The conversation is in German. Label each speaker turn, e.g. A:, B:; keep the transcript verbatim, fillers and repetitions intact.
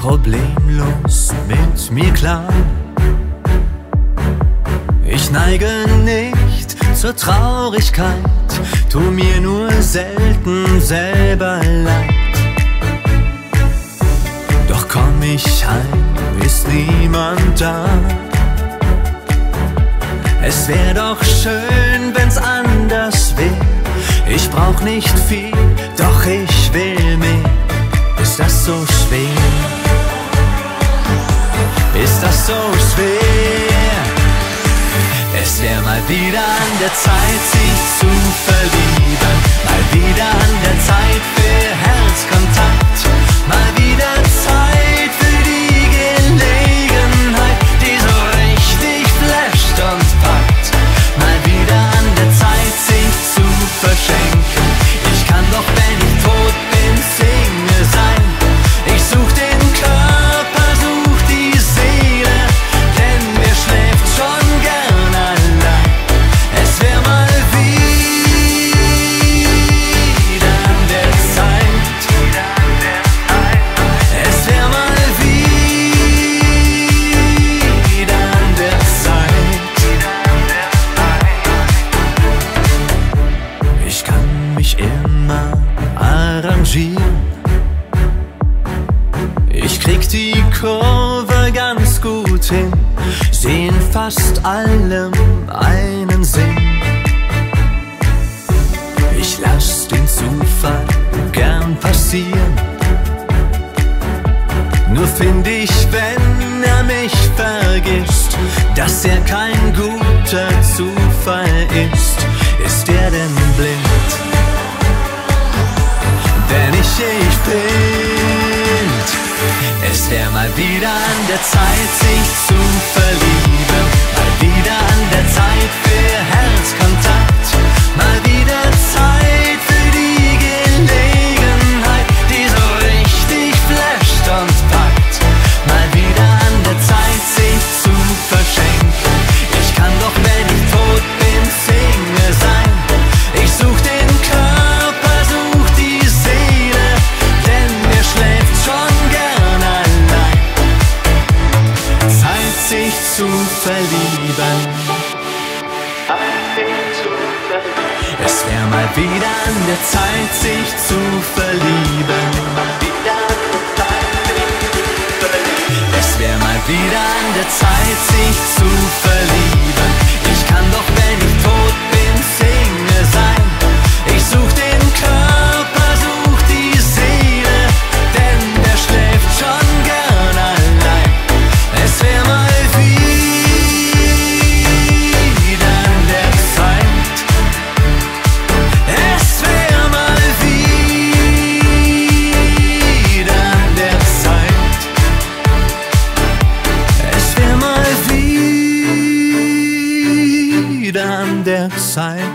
A: problemlos mit mir klar. Ich neige nicht zur Traurigkeit, tu mir nur selten selber leid. Doch komm ich heim, ist niemand da. Es wär doch schön, wenn's anders wär. Ich brauch nicht viel, doch ich will mehr. Ist das so schwer? Ist das so schwer? Es wär mal wieder an der Zeit, sich zu verlieben. Mal wieder an der Zeit für Herzkontakt. Mal wieder Zeit für die Gelegenheit, die so richtig flasht und packt. Mal wieder an der Zeit, sich zu verschenken. Ich kann doch, wenn ich tot bin, Single sein. Ich such den Körper, such die Seele, denn wer schläft schon gern allein. Es wär mal wieder an der Zeit. Es wär mal wieder an der Zeit. Ich kann mich immer arrangieren. Ich krieg die Kurve ganz gut hin, seh in fast allem einen Sinn. Ich lass den Zufall gern passieren. Nur find ich, wenn er mich vergisst, dass er kein guter Zufall ist. Ist er denn blind? Denn ich, ich blind. Es wär mal wieder an der Zeit, sich zu verlieben. Mal wieder an der Zeit für Herzkontakt. Mal wieder Zeit für die Gelegenheit, die so richtig flasht und packt. Mal wieder an der Zeit, sich zu verschenken. Ich kann doch, wenn ich tot bin, Single sein. Ich such den Körper, such die Seele, denn wer schläft schon gern allein. Zeit, sich zu verlieben. Es wär mal wieder an der Zeit, sich zu verlieben. Es wär mal wieder an der Zeit, sich zu verlieben. Ich kann doch, wenn ich tot bin, Single sein. Ich such den Körper, such die Seele, denn der schläft schon gern allein. Es wär mal wieder an der Zeit. Es wär mal wieder an der Zeit. Es wär mal wieder an der Zeit.